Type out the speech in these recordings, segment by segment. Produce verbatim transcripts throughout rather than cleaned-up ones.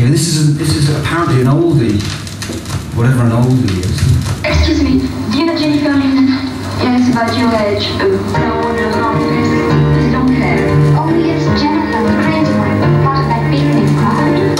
Okay, this is a, this is apparently an oldie, whatever an oldie is. Excuse me, do you know Jennifer Lynn? Yes, about your age. Uh, blonde, long face, long hair. Oh yes, Jennifer, the crazy one, part of that picnic crowd.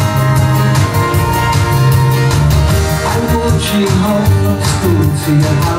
Home from school to your house.